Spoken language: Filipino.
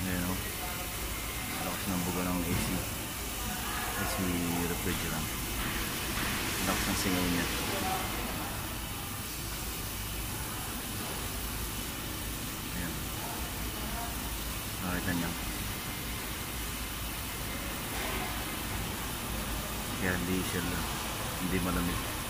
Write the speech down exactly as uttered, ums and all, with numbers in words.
Ayan o. Lakas ng buga ng A C. A C refrigerant. Lakas ng singaw niya. Ayan. Nakita niya. Kaya hindi siya hindi malamig.